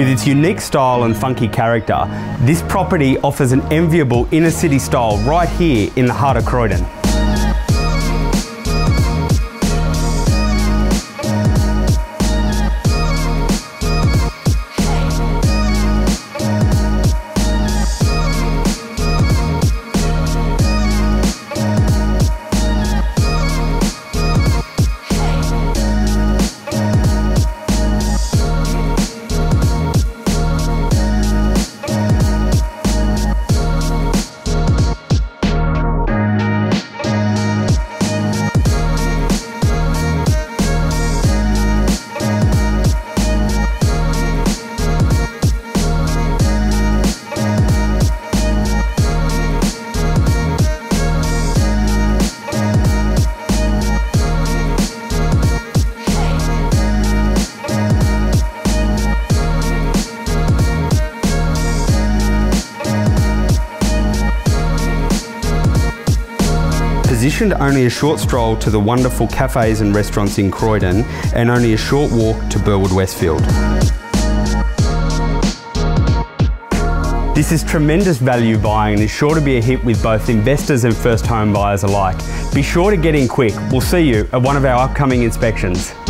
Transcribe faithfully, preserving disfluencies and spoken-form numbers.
With its unique style and funky character, this property offers an enviable inner city style right here in the heart of Croydon. Positioned only a short stroll to the wonderful cafes and restaurants in Croydon and only a short walk to Burwood Westfield. This is tremendous value buying and is sure to be a hit with both investors and first home buyers alike. Be sure to get in quick. We'll see you at one of our upcoming inspections.